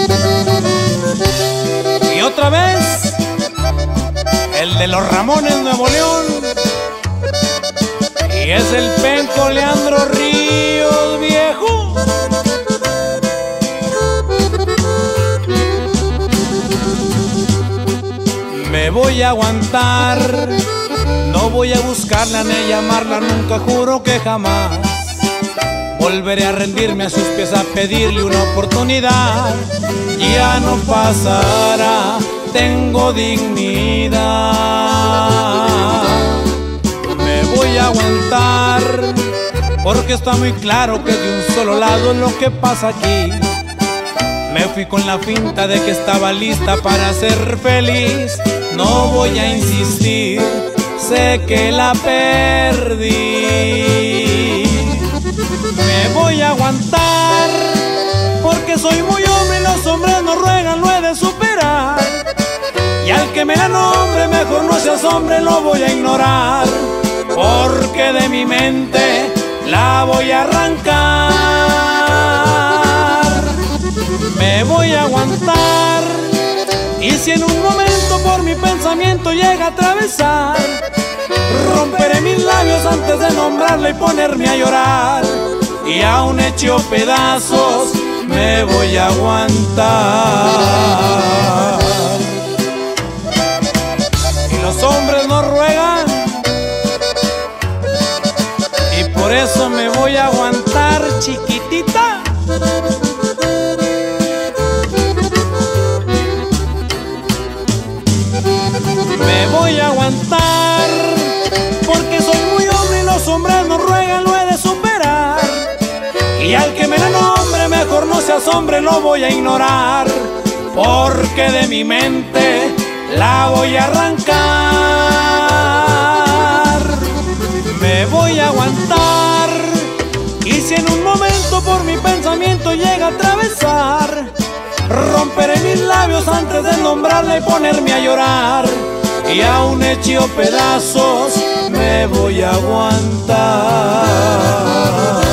Y otra vez, el de los Ramones, Nuevo León. Y es el penco Leandro Ríos, viejo. Me voy a aguantar, no voy a buscarla ni llamarla nunca, juro que jamás volveré a rendirme a sus pies a pedirle una oportunidad. Ya no pasará, tengo dignidad. Me voy a aguantar porque está muy claro que de un solo lado es lo que pasa aquí. Me fui con la finta de que estaba lista para ser feliz. No voy a insistir, sé que la perdí. Me voy a aguantar porque soy muy hombre y los hombres no ruegan, lo he de superar. Y al que me la nombre, mejor no seas hombre, lo voy a ignorar, porque de mi mente la voy a arrancar. Me voy a aguantar, y si en un momento por mi pensamiento llega a atravesar, romperé mis labios antes de nombrarla y ponerme a llorar. Y aún hecho pedazos me voy a aguantar. Y los hombres no ruegan, y por eso me voy a aguantar, chiquitita. Me voy a aguantar porque soy muy hombre y los hombres no ruegan, lo he de superar. Y al que me la nombre, mejor no seas hombre, lo voy a ignorar, porque de mi mente la voy a arrancar. Me voy a aguantar, y si en un momento por mi pensamiento llega a atravesar, romperé mis labios antes de nombrarla y ponerme a llorar. Y aún hecho pedazos me voy a aguantar.